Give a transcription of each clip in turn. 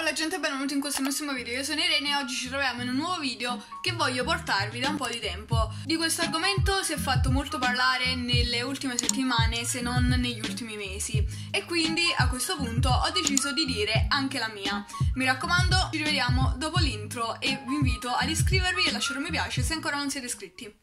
Ciao gente, benvenuti in questo nuovissimo video. Io sono Irene e oggi ci troviamo in un nuovo video che voglio portarvi da un po' di tempo. Di questo argomento si è fatto molto parlare nelle ultime settimane, se non negli ultimi mesi, e quindi a questo punto ho deciso di dire anche la mia. Mi raccomando, ci rivediamo dopo l'intro e vi invito ad iscrivervi e lasciare un mi piace se ancora non siete iscritti.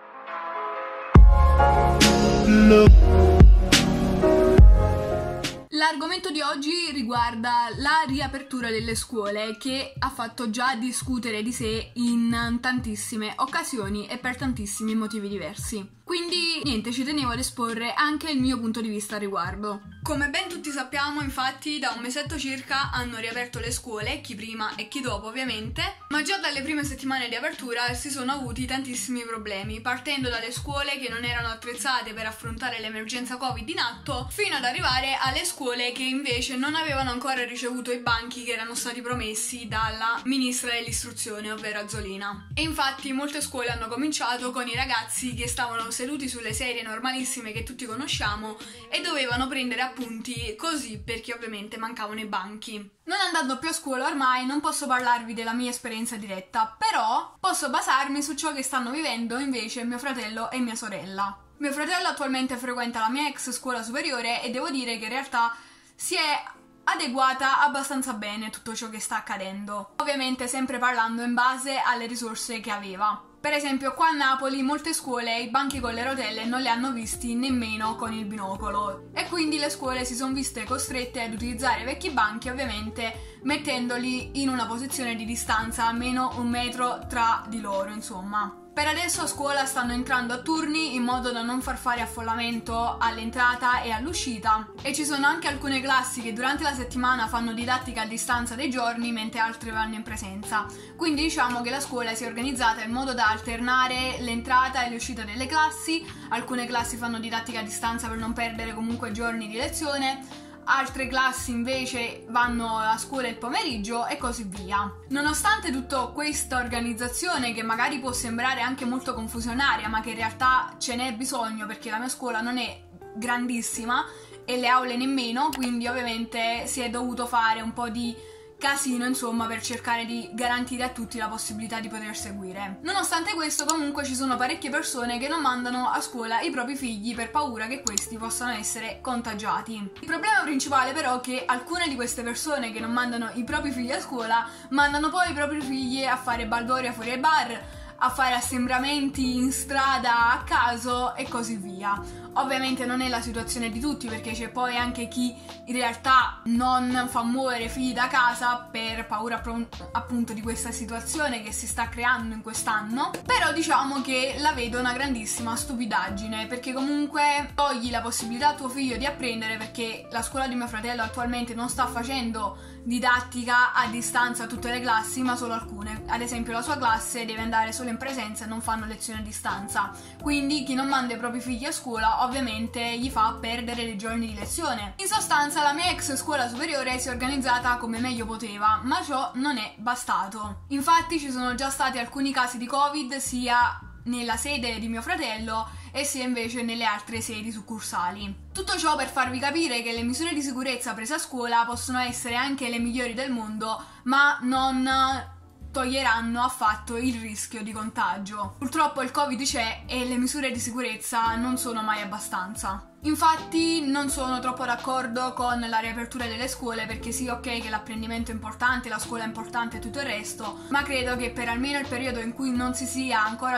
L'argomento di oggi riguarda la riapertura delle scuole, che ha fatto già discutere di sé in tantissime occasioni e per tantissimi motivi diversi. Quindi niente, ci tenevo ad esporre anche il mio punto di vista a riguardo. Come ben tutti sappiamo, infatti, da un mesetto circa hanno riaperto le scuole, chi prima e chi dopo ovviamente, ma già dalle prime settimane di apertura si sono avuti tantissimi problemi, partendo dalle scuole che non erano attrezzate per affrontare l'emergenza Covid in atto, fino ad arrivare alle scuole che invece non avevano ancora ricevuto i banchi che erano stati promessi dalla ministra dell'istruzione, ovvero Azzolina. E infatti molte scuole hanno cominciato con i ragazzi che stavano seduti sulle sedie normalissime che tutti conosciamo e dovevano prendere appunti così, perché ovviamente mancavano i banchi. Non andando più a scuola ormai non posso parlarvi della mia esperienza diretta, però posso basarmi su ciò che stanno vivendo invece mio fratello e mia sorella. Mio fratello attualmente frequenta la mia ex scuola superiore e devo dire che in realtà si è adeguata abbastanza bene a tutto ciò che sta accadendo, ovviamente sempre parlando in base alle risorse che aveva. Per esempio qua a Napoli molte scuole i banchi con le rotelle non li hanno visti nemmeno con il binocolo e quindi le scuole si sono viste costrette ad utilizzare vecchi banchi, ovviamente mettendoli in una posizione di distanza almeno 1 metro tra di loro, insomma. Per adesso a scuola stanno entrando a turni in modo da non far fare affollamento all'entrata e all'uscita, e ci sono anche alcune classi che durante la settimana fanno didattica a distanza dei giorni mentre altre vanno in presenza. Quindi diciamo che la scuola si è organizzata in modo da alternare l'entrata e l'uscita delle classi. Alcune classi fanno didattica a distanza per non perdere comunque giorni di lezione, altre classi invece vanno a scuola il pomeriggio e così via. Nonostante tutta questa organizzazione, che magari può sembrare anche molto confusionaria, ma che in realtà ce n'è bisogno perché la mia scuola non è grandissima e le aule nemmeno, quindi ovviamente si è dovuto fare un po' di casino, insomma, per cercare di garantire a tutti la possibilità di poter seguire. Nonostante questo, comunque ci sono parecchie persone che non mandano a scuola i propri figli per paura che questi possano essere contagiati. Il problema principale però è che alcune di queste persone che non mandano i propri figli a scuola mandano poi i propri figli a fare baldoria fuori ai bar, a fare assembramenti in strada a caso e così via. Ovviamente non è la situazione di tutti, perché c'è poi anche chi in realtà non fa muovere figli da casa per paura appunto di questa situazione che si sta creando in quest'anno. Però diciamo che la vedo una grandissima stupidaggine, perché comunque togli la possibilità a tuo figlio di apprendere, perché la scuola di mio fratello attualmente non sta facendo didattica a distanza a tutte le classi, ma solo alcune. Ad esempio la sua classe deve andare solo in presenza e non fanno lezioni a distanza, quindi chi non manda i propri figli a scuola ovviamente gli fa perdere dei giorni di lezione. In sostanza la mia ex scuola superiore si è organizzata come meglio poteva, ma ciò non è bastato. Infatti ci sono già stati alcuni casi di Covid sia nella sede di mio fratello e sia invece nelle altre sedi succursali. Tutto ciò per farvi capire che le misure di sicurezza prese a scuola possono essere anche le migliori del mondo, ma non toglieranno affatto il rischio di contagio. Purtroppo il Covid c'è e le misure di sicurezza non sono mai abbastanza. Infatti non sono troppo d'accordo con la riapertura delle scuole, perché sì, ok che l'apprendimento è importante, la scuola è importante e tutto il resto, ma credo che per almeno il periodo in cui non si fosse ancora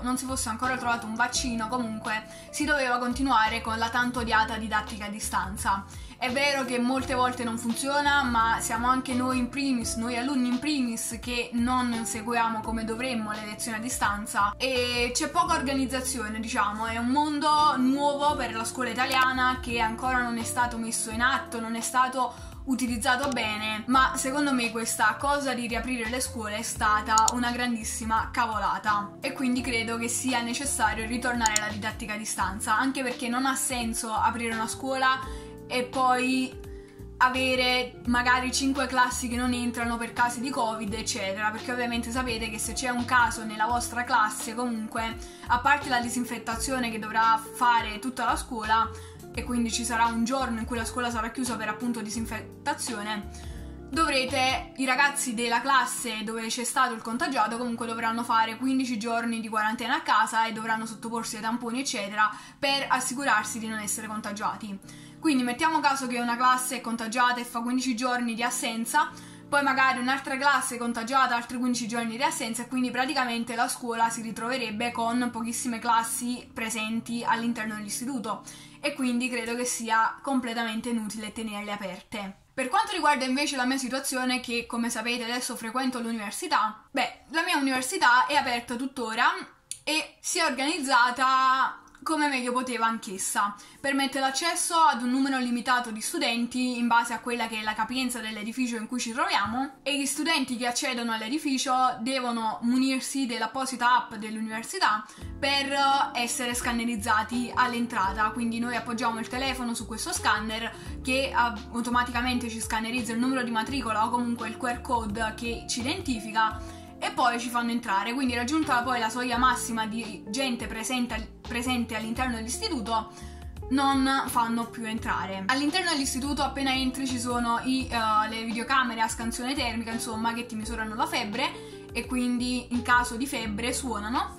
trovato un vaccino, comunque si doveva continuare con la tanto odiata didattica a distanza. È vero che molte volte non funziona, ma siamo anche noi in primis, noi alunni in primis, che non seguiamo come dovremmo le lezioni a distanza e c'è poca organizzazione, diciamo. È un mondo nuovo per la scuola italiana che ancora non è stato messo in atto, non è stato utilizzato bene, ma secondo me questa cosa di riaprire le scuole è stata una grandissima cavolata e quindi credo che sia necessario ritornare alla didattica a distanza, anche perché non ha senso aprire una scuola e poi avere magari 5 classi che non entrano per casi di Covid, eccetera, perché ovviamente sapete che se c'è un caso nella vostra classe, comunque, a parte la disinfettazione che dovrà fare tutta la scuola, e quindi ci sarà un giorno in cui la scuola sarà chiusa per appunto disinfettazione, i ragazzi della classe dove c'è stato il contagiato comunque dovranno fare 15 giorni di quarantena a casa e dovranno sottoporsi ai tamponi eccetera per assicurarsi di non essere contagiati. Quindi mettiamo caso che una classe è contagiata e fa 15 giorni di assenza, poi magari un'altra classe è contagiata, altri 15 giorni di assenza, e quindi praticamente la scuola si ritroverebbe con pochissime classi presenti all'interno dell'istituto, e quindi credo che sia completamente inutile tenerle aperte. Per quanto riguarda invece la mia situazione, che come sapete adesso frequento l'università, la mia università è aperta tuttora e si è organizzata come meglio poteva anch'essa. Permette l'accesso ad un numero limitato di studenti in base a quella che è la capienza dell'edificio in cui ci troviamo, e gli studenti che accedono all'edificio devono munirsi dell'apposita app dell'università per essere scannerizzati all'entrata. Quindi noi appoggiamo il telefono su questo scanner che automaticamente ci scannerizza il numero di matricola o comunque il QR code che ci identifica, e poi ci fanno entrare. Quindi raggiunta poi la soglia massima di gente presente all'interno dell'istituto, non fanno più entrare. All'interno dell'istituto appena entri ci sono le videocamere a scansione termica, insomma, che ti misurano la febbre e quindi in caso di febbre suonano.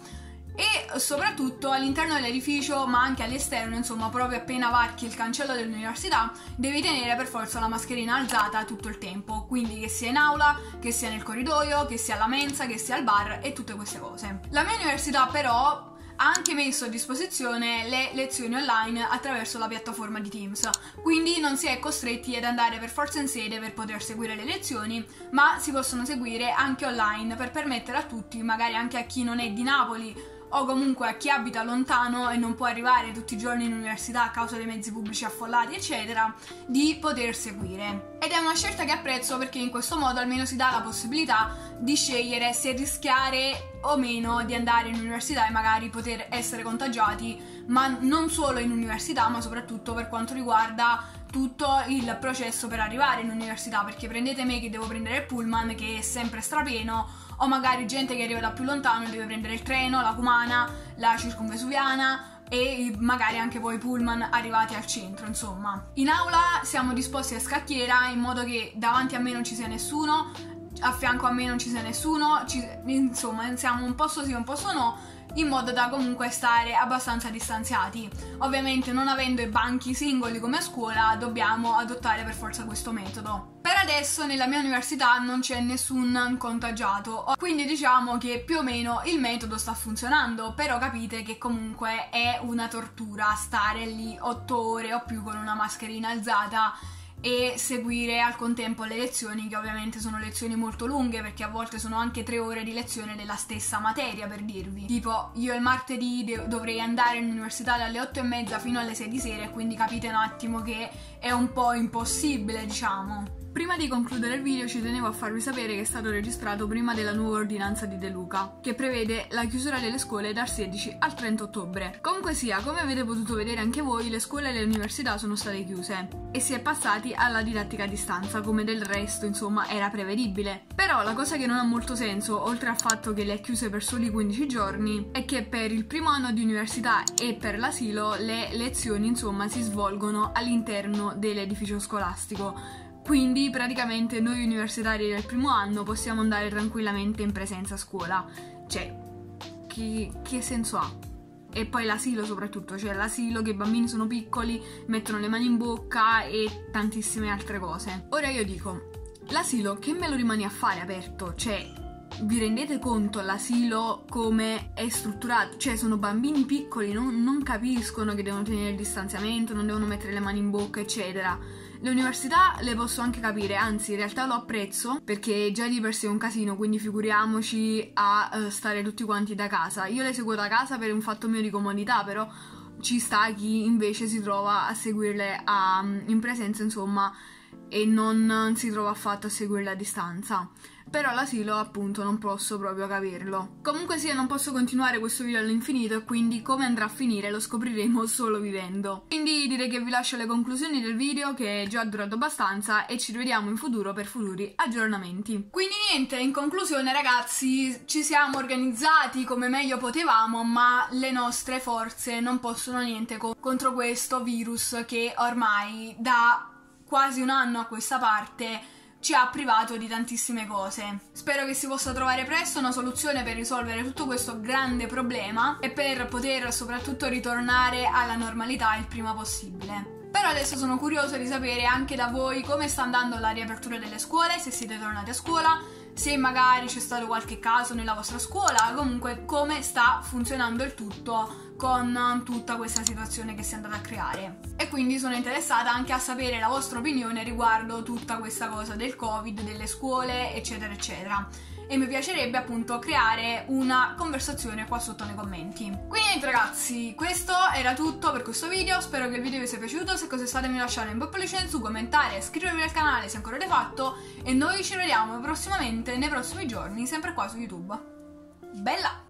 E soprattutto all'interno dell'edificio, ma anche all'esterno, insomma, proprio appena varchi il cancello dell'università devi tenere per forza la mascherina alzata tutto il tempo, quindi che sia in aula, che sia nel corridoio, che sia alla mensa, che sia al bar e tutte queste cose. La mia università però ha anche messo a disposizione le lezioni online attraverso la piattaforma di Teams, quindi non si è costretti ad andare per forza in sede per poter seguire le lezioni, ma si possono seguire anche online per permettere a tutti, magari anche a chi non è di Napoli o comunque a chi abita lontano e non può arrivare tutti i giorni in università a causa dei mezzi pubblici affollati eccetera, di poter seguire. Ed è una scelta che apprezzo, perché in questo modo almeno si dà la possibilità di scegliere se rischiare o meno di andare in università e magari poter essere contagiati, ma non solo in università, ma soprattutto per quanto riguarda tutto il processo per arrivare in università, perché prendete me che devo prendere il pullman che è sempre strapieno, o magari gente che arriva da più lontano e deve prendere il treno, la Cumana, la Circumvesuviana e magari anche poi pullman arrivati al centro, insomma. In aula siamo disposti a scacchiera in modo che davanti a me non ci sia nessuno, a fianco a me non ci sia nessuno, insomma siamo un posto sì un posto no, in modo da comunque stare abbastanza distanziati. Ovviamente non avendo i banchi singoli come a scuola dobbiamo adottare per forza questo metodo. Per adesso nella mia università non c'è nessun contagiato, quindi diciamo che più o meno il metodo sta funzionando, però capite che comunque è una tortura stare lì 8 ore o più con una mascherina alzata e seguire al contempo le lezioni, che ovviamente sono lezioni molto lunghe, perché a volte sono anche 3 ore di lezione della stessa materia, per dirvi. Tipo, io il martedì dovrei andare in università dalle 8:30 fino alle 6 di sera, e quindi capite un attimo che è un po' impossibile, diciamo. Prima di concludere il video ci tenevo a farvi sapere che è stato registrato prima della nuova ordinanza di De Luca, che prevede la chiusura delle scuole dal 16 al 30 ottobre. Comunque sia, come avete potuto vedere anche voi, le scuole e le università sono state chiuse e si è passati alla didattica a distanza, come del resto, insomma, era prevedibile. Però la cosa che non ha molto senso, oltre al fatto che le ha chiuse per soli 15 giorni, è che per il primo anno di università e per l'asilo le lezioni, insomma, si svolgono all'interno dell'edificio scolastico. Quindi praticamente noi universitari del primo anno possiamo andare tranquillamente in presenza a scuola. Cioè, che senso ha? E poi l'asilo soprattutto, cioè l'asilo che i bambini sono piccoli, mettono le mani in bocca e tantissime altre cose. Ora io dico, l'asilo che me lo rimani a fare aperto? Cioè, vi rendete conto l'asilo come è strutturato? Cioè sono bambini piccoli, non capiscono che devono tenere il distanziamento, non devono mettere le mani in bocca eccetera. Le università le posso anche capire, anzi in realtà lo apprezzo, perché già di per sé è un casino, quindi figuriamoci a stare tutti quanti da casa. Io le seguo da casa per un fatto mio di comodità, però ci sta chi invece si trova a seguirle in presenza, insomma, e non si trova affatto a seguirle a distanza. Però l'asilo appunto non posso proprio capirlo. Comunque sia, non posso continuare questo video all'infinito e quindi come andrà a finire lo scopriremo solo vivendo. Quindi direi che vi lascio le conclusioni del video, che è già durato abbastanza, e ci rivediamo in futuro per futuri aggiornamenti. Quindi niente, in conclusione ragazzi, ci siamo organizzati come meglio potevamo, ma le nostre forze non possono niente contro questo virus che ormai da quasi un anno a questa parte ci ha privato di tantissime cose. Spero che si possa trovare presto una soluzione per risolvere tutto questo grande problema e per poter soprattutto ritornare alla normalità il prima possibile. Però adesso sono curiosa di sapere anche da voi come sta andando la riapertura delle scuole, se siete tornati a scuola, se magari c'è stato qualche caso nella vostra scuola, comunque come sta funzionando il tutto con tutta questa situazione che si è andata a creare. E quindi sono interessata anche a sapere la vostra opinione riguardo tutta questa cosa del Covid, delle scuole, eccetera eccetera. E mi piacerebbe appunto creare una conversazione qua sotto nei commenti. Quindi niente ragazzi, questo era tutto per questo video, spero che il video vi sia piaciuto, se così è stato mi lasciate un bel pollice in su, commentare, iscrivervi al canale se ancora l'avete fatto e noi ci vediamo prossimamente nei prossimi giorni, sempre qua su YouTube. Bella!